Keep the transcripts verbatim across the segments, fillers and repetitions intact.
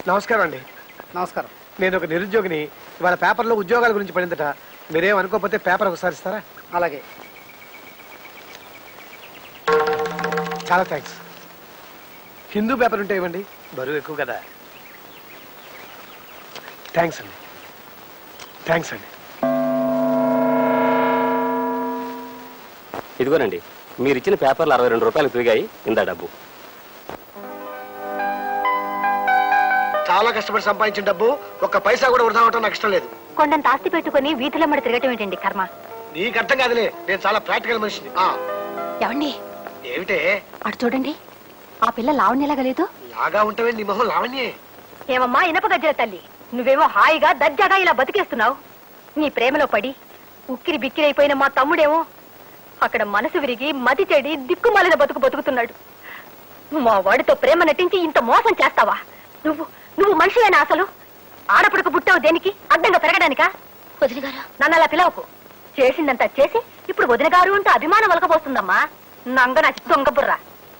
నమస్కారం అండి. నమస్కారం. నేను ఒక నిరుద్యోగిని. ఇవాళ పేపర్లో ఉద్యోగాల గురించి పడిందట. మీరేం అనుకోకపోతే పేపర్ ఒకసారి ఇస్తారా? అలాగే. చాలా థ్యాంక్స్. హిందూ పేపర్ ఉంటే ఇవ్వండి, బరువు ఎక్కువ కదా. థ్యాంక్స్ అండి. థ్యాంక్స్ అండి. ఇదిగోనండి, మీరు ఇచ్చిన పేపర్లు అరవై రెండు రూపాయలు తిరిగాయి. ఇందా డబ్బు. చాలా కష్టపడి సంపాదించిన డబ్బు ఒక్క పైసా కూడా వృధా అవటం నాకు ఇష్టం లేదు. కొండంత ఆస్తి పెట్టుకుని వీధిలో మడి తిరగటం ఏంటండి కర్మ? నీకు అర్థం కాదులే, నేను చాలా ప్రాక్టికల్ మనిషిని. ఏమండి? ఏమిటే? అటు చూడండి, ఆ పిల్ల లావణ్యలాగా లేదు? లాగా ఉంటావే, నీ మొహం లావణ్యే. ఏమమ్మా ఇనప గజ్జల తల్లి, నువ్వేమో హాయిగా దర్జాగా ఇలా బతికేస్తున్నావు. నీ ప్రేమలో పడి ఉక్కిరి బిక్కిరి అయిపోయిన మా తమ్ముడేమో అక్కడ మనసు విరిగి మతి చెడి దిక్కుమాలిన బతుకు బతుకుతున్నాడు. మా వాడితో ప్రేమ నటించి ఇంత మోసం చేస్తావా? నువ్వు నువ్వు మనిషివేనా అసలు? ఆడపడుకు పుట్టావు దేనికి? అడ్డంగా పెరగడానికా? వదిన గారు నన్ను అలా పిలవకు. చేసిందంతా చేసి ఇప్పుడు వదిన గారు అంటూ అభిమానం వలకపోతుందమ్మా. నంగ నా దొంగ బుర్రా.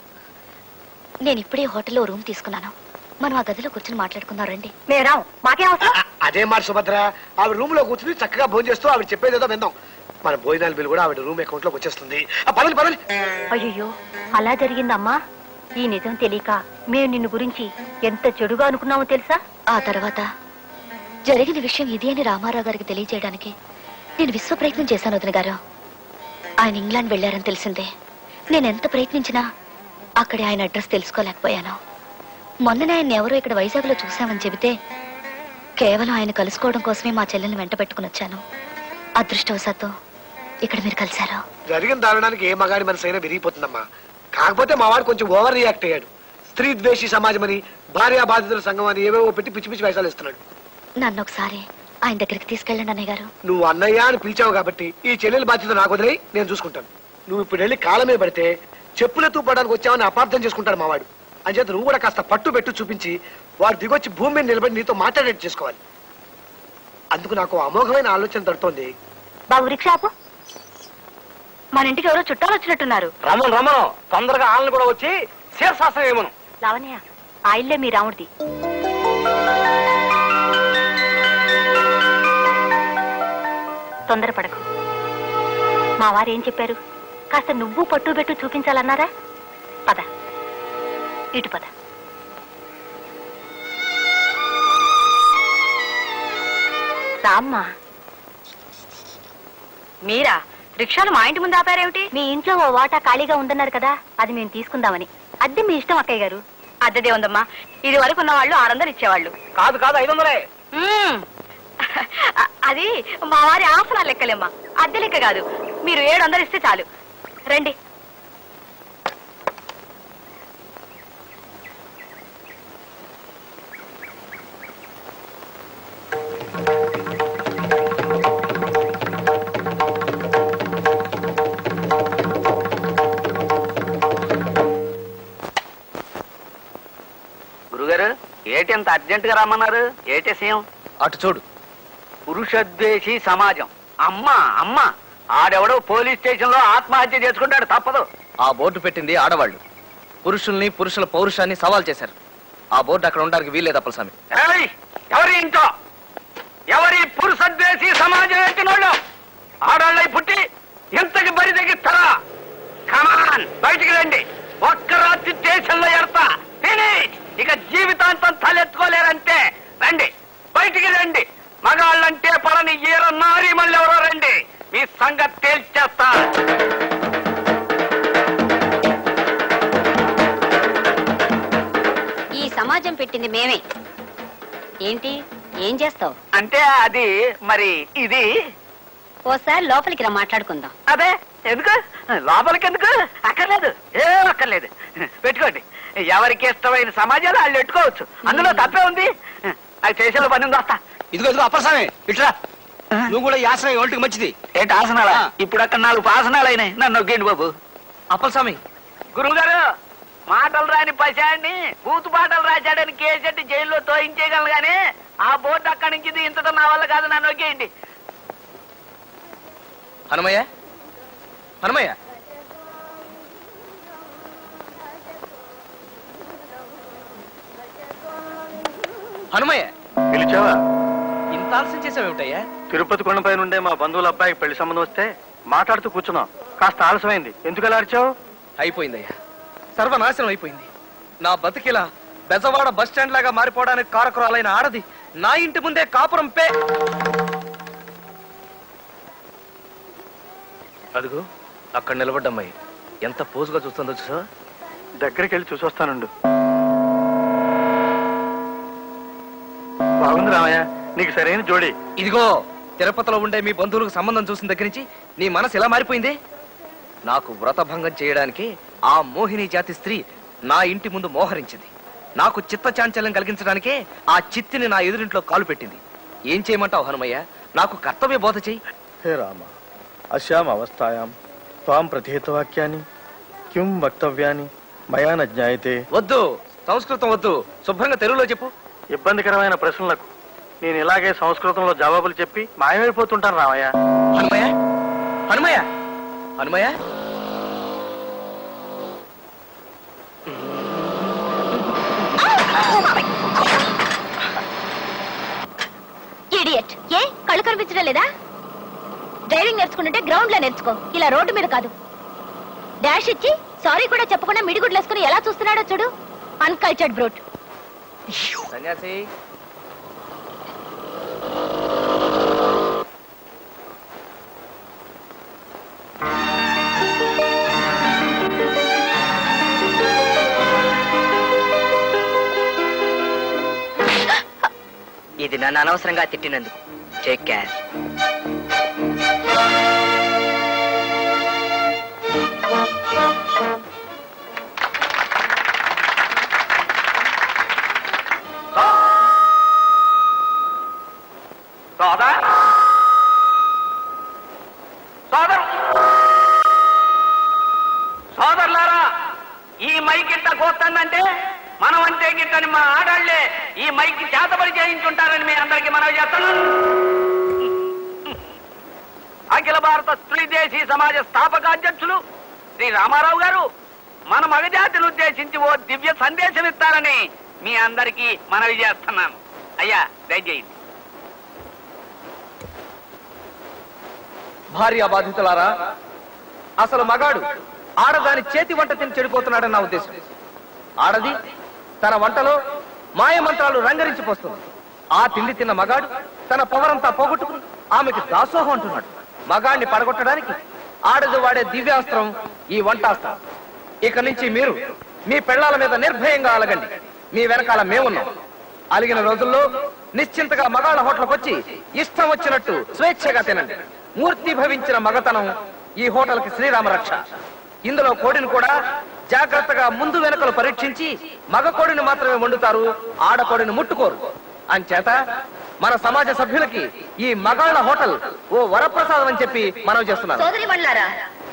నేను ఇప్పుడే హోటల్లో రూమ్ తీసుకున్నాను. మనం ఆ గదిలో కూర్చొని మాట్లాడుకుందాం రండి. మేరాం మాకేం అవసరం? అదే మాట సుభద్ర, ఆవిడ రూమ్ లో కూర్చుని చక్కగా భోజనం చేస్తూ ఆవిడ చెప్పేదేదో విందాం. మన భోజనాల బిల్లు కూడా ఆవిడ రూమ్ అకౌంట్ లోకి వచ్చేస్తుంది. పదండి పదండి. అయ్యో అలా జరిగిందమ్మా. ఈ నిజం తెలియక మేము నిన్ను గురించి ఎంత చెడుగా అనుకున్నామో తెలుసా? ఆ తర్వాత జరిగిన విషయం ఇది అని రామారావు గారికి తెలియజేయడానికి నేను విశ్వ ప్రయత్నం చేశాను వదిన గారు. ఆయన ఇంగ్లాండ్ వెళ్లారని తెలిసిందే. నేను ఎంత ప్రయత్నించినా అక్కడే ఆయన అడ్రస్ తెలుసుకోలేకపోయాను. మొన్ననే ఆయన ఎవరో ఇక్కడ వైజాగ్ లో చూశామని చెబితే కేవలం ఆయన కలుసుకోవడం కోసమే మా చెల్లెల్ని వెంట పెట్టుకుని వచ్చాను. అదృష్టవశాత్తు ఇక్కడ మీరు కలిశారు. జరిగిన దారుణానికి ఏ మగాడి మనసు అయినా విరిగిపోతుందమ్మా. కాకపోతే మా వాడు కొంచెం ఓవర్ రియాక్ట్ అయ్యాడు. స్త్రీ ద్వేషి సమాజం అని, భార్యా బాధితుల సంఘం అని ఏవేవో పెట్టి పిచ్చి పిచ్చి వేషాలు ఇస్తున్నాడు. నన్ను ఒకసారి ఆయన దగ్గరికి తీసుకెళ్ళండి అన్నయ్య గారు. నువ్వు అన్నయ్య అని పిలిచావు కాబట్టి ఈ చెల్లెల బాధ్యత నాకు వదిలేయి, నేను చూసుకుంటాను. నువ్వు ఇప్పుడు వెళ్ళి కాలమే పడితే చెప్పులతో పడడానికి వచ్చావని అపార్థం చేసుకుంటాడు మా వాడు. అంచేత నువ్వు కూడా కాస్త పట్టు పెట్టు చూపించి వాడు దిగొచ్చి భూమి మీద నిలబడి నీతో మాట్లాడేట్టు చేసుకోవాలి. అందుకు నాకు అమోఘమైన ఆలోచన దొరుకుతోంది. బాబు రిక్షాపు, మన ఇంటికి ఎవరో చుట్టాలు వచ్చినట్టున్నారు. రమణ రమణ తొందరగా ఆళ్ళని కూడా వచ్చి శీర్షాసనం ఏమను. లావణ్య, ఆ ఇల్లే మీ రాముడిది. తొందరపడకు. మా వారు ఏం చెప్పారు? కాస్త నువ్వు పట్టు పెట్టు చూపించాలన్నారా? పద, ఇటు పద. రామ్మా. మీరా రిక్షాలు మా ఇంటి ముందు ఆపారేమిటి? మీ ఇంట్లో ఓ వాటా ఖాళీగా ఉందన్నారు కదా, అది మేము తీసుకుందామని. అద్దె మీ ఇష్టం అక్కయ్య గారు. అద్దెదే ఉందమ్మా. ఇది వరకు ఉన్న వాళ్ళు ఆరు వందలు ఇచ్చేవాళ్ళు. కాదు కాదు ఐదు వందలే. అది మా వారి ఆసనాలు లెక్కలేమ్మా, అద్దె లెక్క కాదు. మీరు ఏడు వందలు ఇస్తే చాలు. రండి. గురుగారు ఏటి ఎంత అర్జెంట్ గా రమ్మన్నారు? ఏటి సీఎం? అటు చూడు. పురుషద్వేషి సమాజం. అమ్మా అమ్మా, ఆడెవడో పోలీస్ స్టేషన్ లో ఆత్మహత్య చేసుకుంటాడు, తప్పదు. ఆ బోర్డు పెట్టింది ఆడవాళ్ళు. పురుషుల్ని పురుషుల పౌరుషాన్ని సవాల్ చేశారు. ఆ బోర్డు అక్కడ ఉండడానికి వీల్లేదు అప్పలస్వామి. ఎవరి ఇంట్లో ఎవరి పురుషద్వేషి సమాజం ఎట్టినోళ్ళు ఆడవాళ్ళై పుట్టి ఇంతకి బరి తెగిస్తారా? కమాన్, బయటికి రండి. ఒక్క రాత్రి స్టేషన్లో ఎడతా, ఫినిష్. ఇక జీవితాంతం తలెత్తుకోలేరంటే రండి, బయటికి రండి. మగాళ్ళంటే పలని ఈర నారి మళ్ళీ ఎవరో రండి, మీ సంగతి తేల్చేస్తా. ఈ సమాజం పెట్టింది మేమే. ఏంటి ఏం చేస్తావు? అంటే అది మరి ఇది ఓసారి లోపలికి రా, మాట్లాడుకుందాం. అదే ఎందుకు లోపలికి ఎందుకు? అక్కర్లేదు, ఏం అక్కర్లేదు. పెట్టుకోండి. ఎవరికి ఇష్టమైన సమాజాలు వాళ్ళు పెట్టుకోవచ్చు, అందులో తప్పే ఉంది. అది చేసేలో పని ఉంది. వస్తా. ఇదిగో ఇదిగో అప్పలస్వామి, ఇట్లా నువ్వు కూడా ఈ ఆసనం ఒంటికి మంచిది. ఏంటి ఆసనాలా? ఇప్పుడు అక్కడ నాలుగు ఆసనాలు అయినాయి, నన్ను నొక్కేండి బాబు. అప్పలస్వామి, గురువు గారు మాటలు రాని పశాన్ని బూతు పాటలు రాశాడని కేసెట్టి జైల్లో తోయించేయగలను గానీ ఆ బోర్డు అక్కడి నుంచి ఇంతతో నా వల్ల కాదు, నన్ను నొక్కేయండి. హనుమయ్య హనుమయ్య హనుమయ్య పిలిచావా? ఇంత ఆలస్యం చేసావేమిటయ్యా? తిరుపతి కొండపై నుండే మా బంధువుల అబ్బాయికి పెళ్లి సంబంధం వస్తే మాట్లాడుతూ కూర్చున్నాం. కాస్త ఆలస్యమైంది. ఎందుకు అలా అరిచావు? అయిపోయిందయ్యా, సర్వనాశనం అయిపోయింది. నా బతికిలా బెజవాడ బస్ స్టాండ్ లాగా మారిపోవడానికి కారకురాలైన ఆడది నా ఇంటి ముందే కాపురం పే. అదిగో అక్కడ నిలబడ్డమ్మాయి ఎంత పోజుగా చూస్తుందో చూసా. దగ్గరికి వెళ్ళి చూసి వస్తానుండు. బాగుంది రామయ్య, నీకు సరైన జోడి. ఇదిగో తిరుపతిలో ఉండే మీ బంధువులకు సంబంధం చూసిన దగ్గర నుంచి నీ మనసు ఎలా మారిపోయింది? నాకు వ్రతభంగం చేయడానికి ఆ మోహిని జాతి స్త్రీ నా ఇంటి ముందు మోహరించింది. నాకు చిత్త చాంచల్యం కలిగించడానికే ఆ చిత్తిని నా ఎదురింట్లో కాలు పెట్టింది. ఏం చేయమంటావు హనుమయ్య? నాకు కర్తవ్య బోధ చెయ్యి. హే రామ, అశ్యాం అవస్థాయాం త్వాం ప్రతిహితవాక్యాన్ని కిం వక్తవ్యాన్ని మయా న జ్ఞాయతే. వద్దు, సంస్కృతం వద్దు, శుభ్రంగా తెలుగులో చెప్పు. ఇబ్బందికరమైన ప్రశ్నలకు నేను ఇలాగే సంస్కృతంలో జవాబులు చెప్పి మాయమైపోతుంటాను రామయ్య. హనుమయ్య హనుమయ్య హనుమయ్య ఇడియట్. ఏ కళ్ళు కనిపించడం లేదా? డ్రైవింగ్ నేర్చుకుంటుంటే గ్రౌండ్ లో నేర్చుకో, ఇలా రోడ్డు మీద కాదు. డాష్ ఇచ్చి సారీ కూడా చెప్పకుండా మిడిగుడ్లు వేసుకుని ఎలా చూస్తున్నాడో చూడు. Uncultured brute. సన్యాసి ఇది నన్ను అనవసరంగా తిట్టినందుకు టేక్ కేర్. సోదర్ సోదరు సోదరులారా, ఈ మైకిట్ట కోస్తుందంటే మనం అంటే గిట్టని మా ఆడాళ్లే ఈ మైకి చేతబడి చేయించుంటారని మీ అందరికీ మనవి చేస్తున్నాను. అఖిల భారత స్త్రీ దేశీ సమాజ స్థాపకాధ్యక్షులు శ్రీ రామారావు గారు మన మగజాతిని ఉద్దేశించి ఓ దివ్య సందేశం ఇస్తారని మీ అందరికీ మనవి చేస్తున్నాను. అయ్యా దయచేయండి. భార్య బాధితులారా, అసలు మగాడు ఆడదాని చేతి వంట తిని చెడిపోతున్నాడని నా ఉద్దేశం. ఆడది తన వంటలో మాయమంత్రాలు రంగరించిపోస్తుంది. ఆ తిండి తిన్న మగాడు తన పవరంతా పోగొట్టుకుని ఆమెకి దాసోహం అంటున్నాడు. మగాడిని పడగొట్టడానికి ఆడది వాడే దివ్యాస్త్రం ఈ వంటాస్త్రం. ఇక నుంచి మీరు మీ పెళ్లాల మీద నిర్భయంగా అలగండి. మీ వెనకాల మేమున్నాం. అలిగిన రోజుల్లో నిశ్చింతగా మగాళ్ళ హోటల్కి వచ్చి ఇష్టం వచ్చినట్టు స్వేచ్ఛగా తినండి. మూర్తి భవించిన మగతనం ఈ హోటల్కి శ్రీరామ రక్ష. ఇందులో కోడిని కూడా జాగ్రత్తగా ముందు వెనకలు పరీక్షించి మగ కోడిని మాత్రమే వండుతారు, ఆడకోడిని ముట్టుకోరు. అంచేత మన సమాజ సభ్యులకి ఈ మగాళ్ళ హోటల్ ఓ వరప్రసాదం అని చెప్పి మనవి చేస్తున్నారు. సోదరి మండలారా,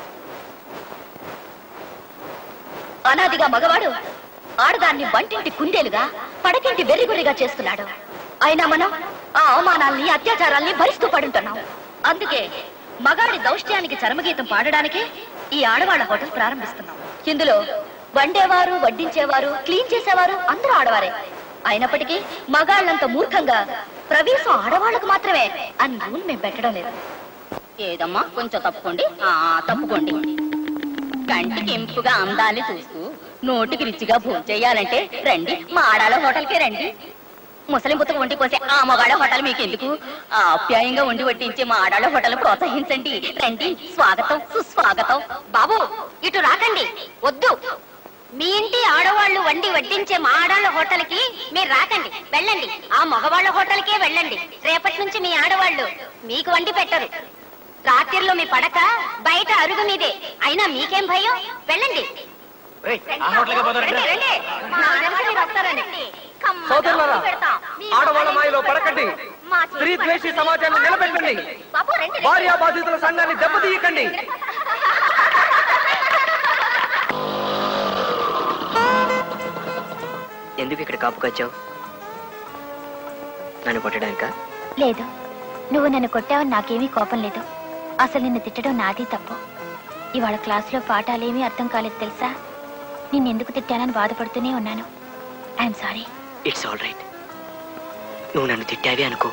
అనాదిగా మగవాడు ఆడదాన్ని వంటింటి కుందేలుగా పడకింటి వెర్రిగురిగా చేస్తున్నాడు. అయినా మనం ఆ అవమానాల్ని అత్యాచారాల్ని భరిస్తూ పడుంటున్నాం. అందుకే మగాడి దౌష్ట్యానికి చరమగీతం పాడడానికే ఈ ఆడవాళ్ల హోటల్ ప్రారంభిస్తున్నాం. ఇందులో వండేవారు, వడ్డించేవారు, క్లీన్ చేసేవారు అందరూ ఆడవారే. అయినప్పటికీ మగాళ్ళంత మూర్ఖంగా ప్రవేశం ఆడవాళ్లకు మాత్రమే అని రూల్ మేము పెట్టడం లేదు. ఏదమ్మా కొంచెం తప్పుకోండి. ఆ తప్పుకోండి. కంటికి ఇంపుగా అందాన్ని చూస్తూ నోటికి రుచిగా భోజనం చేయాలంటే రండి, మా ఆడాళ్ళ హోటల్కే రండి. ముసలి ముత్తకు వండి పోసే ఆ మగాళ్ళ హోటల్ మీకు ఎందుకు? ఆప్యాయంగా వండి వడ్డించే మా ఆడాళ్ళ హోటల్ ప్రోత్సహించండి. రండి, స్వాగతం సుస్వాగతం. బాబు ఇటు రాకండి, వద్దు. మీ ఇంటి ఆడవాళ్లు వండి వడ్డించే మా ఆడాళ్ళ హోటల్కి మీరు రాకండి, వెళ్ళండి. ఆ మగవాళ్ల హోటల్కే వెళ్ళండి. రేపటి నుంచి మీ ఆడవాళ్లు మీకు వండి పెట్టరు. రాత్రిలో మీ పడక బయట అరుగు మీదే. అయినా మీకేం భయం? వెళ్ళండి. సోదరులారా, ఆడవాళ్ళ మాయలో పడకండి. స్త్రీ ద్వేషి సమాజాన్ని నిలబెట్టండి. భార్యా బాధితుల సంఘాన్ని దెబ్బతీయకండి. ఎందుకు ఇక్కడ కాపుకొచ్చావు? నన్ను కొట్టడానికా? లేదు, నువ్వు నన్ను కొట్టావని నాకేమీ కోపం లేదు. అసలు నిన్ను తిట్టడం నాది తప్పు. ఇవాళ క్లాసులో పాఠాలేమీ అర్థం కాలేదు తెలుసా? నిన్నెందుకు తిట్టానని బాధపడుతూనే ఉన్నాను. I'm sorry. It's all right. నువ్వు నన్ను తిట్టావే అనుకో,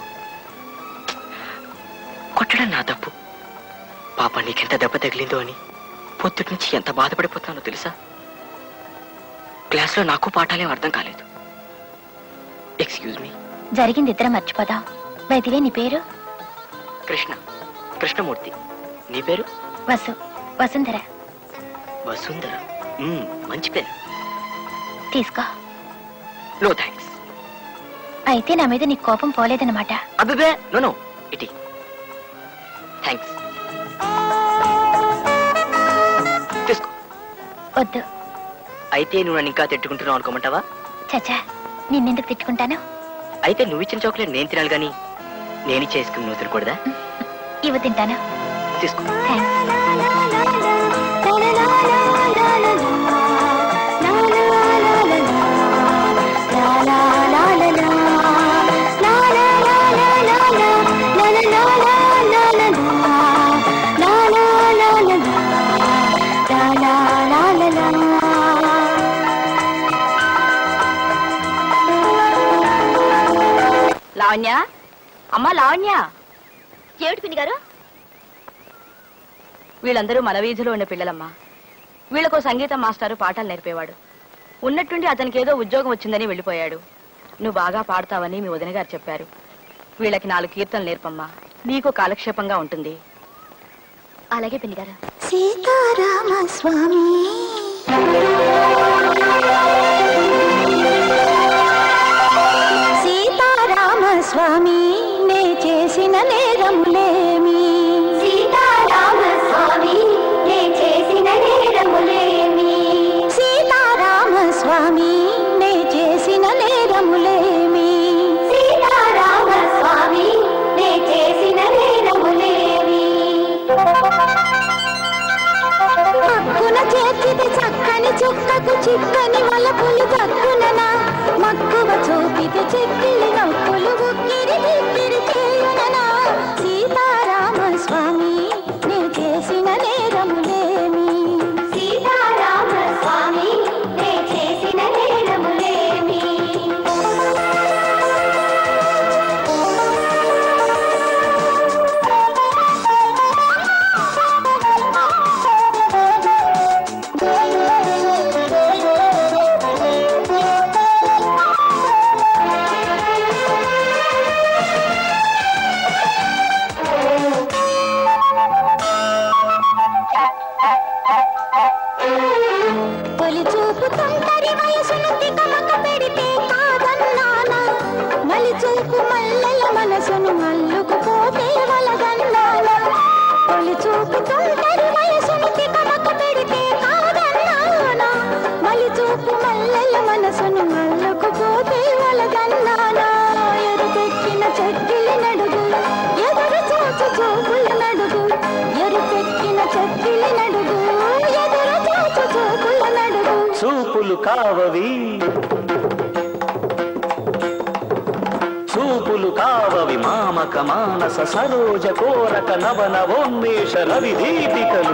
కొట్టడం నా తప్పు. పాప నీకెంత దెబ్బ తగిలిందో అని పొద్దుటి నుంచి ఎంత బాధపడిపోతానో తెలుసా? క్లాస్లో నాకు పాఠాలేం అర్థం కాలేదు. Excuse me. జరిగింది ఇద్దరం మర్చిపోదాం. వైదివే నీ పేరు? కృష్ణ, కృష్ణమూర్తి. నీ పేరు? వసు, వసుంధర. వసుంధర, మ్మ్, మంచి పేరు. తీసుకో. No thanks. అయితే నా మీద నీకు కోపం పోలేదన్నమాట. అబ్బే, నో నో, ఇటీ. థ్యాంక్స్. తీసుకో. వద్దు. అయితే నువ్వు నన్ను ఇంకా తిట్టుకుంటున్నావు అనుకోమంటావా? చచ్చా, నిన్నెందుకు తిట్టుకుంటాను? అయితే నువ్వు ఇచ్చిన చాక్లెట్ నేను తినాలి కానీ నేను చేసుకుని నువ్వు తినకూడదా? ఇవ్వ తింటాను. తీసుకో. లావణ్య, అమ్మా లావణ్య. ఏమిటి పిన్ని గారు? వీళ్ళందరూ మన వీధిలో ఉన్న పిల్లలమ్మా. వీళ్ళకో సంగీతం మాస్టారు పాఠాలు నేర్పేవాడు. ఉన్నట్టుండి అతనికి ఏదో ఉద్యోగం వచ్చిందని వెళ్ళిపోయాడు. నువ్వు బాగా పాడతావని మీ వదిన గారు చెప్పారు. వీళ్ళకి నాలుగు కీర్తనలు నేర్పమ్మా, నీకు కాలక్షేపంగా ఉంటుంది. అలాగే పిన్ని గారు. సీతారామ స్వామి సీతారామ స్వామి నే చేసిన నేరములేమి. సీతారామ స్వామి నే చేసిన నేరములేమి. సీతారామ స్వామి నే చేసిన నేరములేమి. సీతారామ స్వామి నే చేసిన నేరములేమి. పక్కున చేర్చితే చక్కని చుక్కకు చిక్కని వలపులు దక్కుననా. మక్కువ చూపితే చెక్కిలి నొప్పులు ఉక్కిరి దిక్కిరి చేయుననా. సీతారామ స్వామి నే చేసిన నేరములేమి. సీతారామ స్వామి నే చేసిన నేరములేమి. తొలి చూపు తొందరి వయసును తికమక పెడితే కాదన్నానా. మలి చూపు మల్లెల మనసును మల్లుకుపోతే వలదన్నానా. తొలి చూపు తొందరి వయసును తికమక పెడితే కాదన్నానా. మలి చూపు మల్లెల మనసును మల్లుకుపోతే వలదన్నానా. ఎరుపెక్కిన చెక్కిలి నడుగు ఎదురు చూచు చూపుల నడుగు. ఎరుపెక్కిన చెక్కిలి నడుగు ఎదురు చూచు చూపుల నడుగు. చూపులు కావవి చూపులు కావవి మామక మానస సరోజ కోరక నవ నవోన్మేష రవి దీపికలు.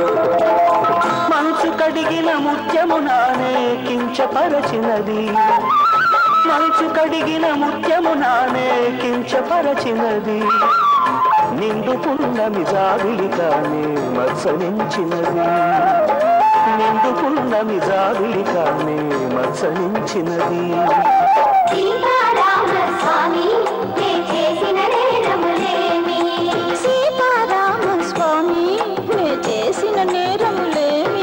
మంచు కడిగిన ముత్యము నానే కించపరచినది. మంచు కడిగిన ముత్యము నానే కించపరచినది. నిండు పున్నమి జాబిలికానే మత్సరించినది. నిండు పున్నమి జాబిలికానే మత్సరించినది. సీతారామ స్వామి నే చేసిన నేరములేమి. సీతారామ స్వామి నే చేసిన నేరములేమి.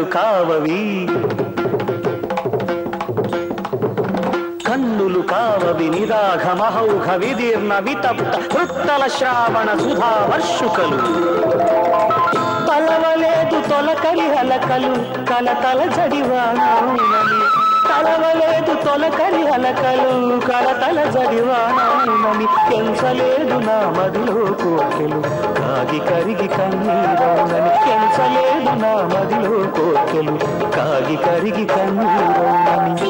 కావవి కన్నులు కావవి నిరాఘ మహౌఘ విదీర్ణ వితప్త వృత్తల శ్రావణ సుధా వర్షుకలు తలవలేదు తొలకలి హలకలు కలతల జడివాణి తలవలేదు తొలకలి హలకలు కలతల జడివాణి ఎంచలేదు నా మదిలో కోర్కెలు కాగి కరిగి కన్నీరౌనని ఎంచలేదు నా మదిలో కోర్కెలు కాగి కరిగి కన్నీరౌనని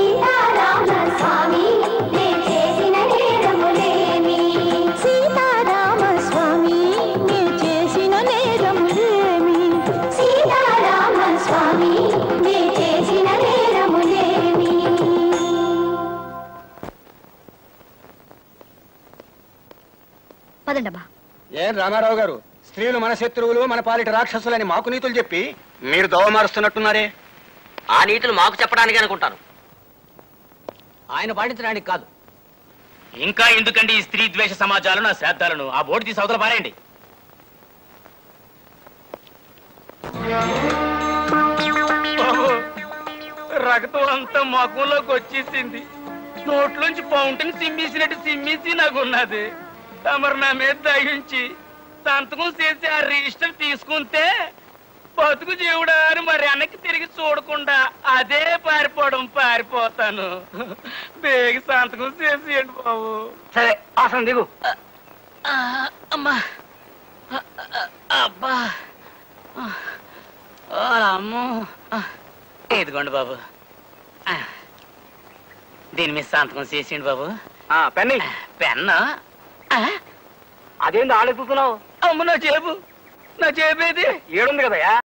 పదండమ్మా. ఏం రామారావు గారు, స్త్రీలు మన శత్రువులు, మన పాలిట రాక్షసులని మాకు నీతులు చెప్పి మీరు దోవమారుస్తున్నట్టున్నారే. ఆ నీతులు మాకు చెప్పడానికి అనుకుంటాను, ఆయన పాటించడానికి కాదు. ఇంకా ఎందుకండి ఈ స్త్రీ ద్వేష సమాజాలను, నా శ్రాద్ధాలను? ఆ బోర్డు తీసి అవతల పారేయండి. రక్తం అంతా ముఖంలోకి వచ్చేసింది. నోట్లోంచి పౌంటిని సిమ్మేసినట్టు సిమ్మేసి నాకున్నది. తమరు నా మీద దయించి సంతకం చేసి ఆ రిజిస్టర్ తీసుకుంటే బతుకు జీవుడా అని మరి వెనక్కి తిరిగి చూడకుండా అదే పారిపోవడం పారిపోతాను. బేగి సంతకం చేసేయండి బాబు. సరే, ఆసనం దిగు. అమ్మా, అబ్బా, అమ్మో. ఇదిగోండి బాబు, దీని మీద సంతకం చేసేయండి బాబు. పెన్ని పెన్నా? అదేంటి ఆలోచిస్తున్నావు? అమ్మ, నా జేబు, నా జేబేది ఏడుంది కదయా.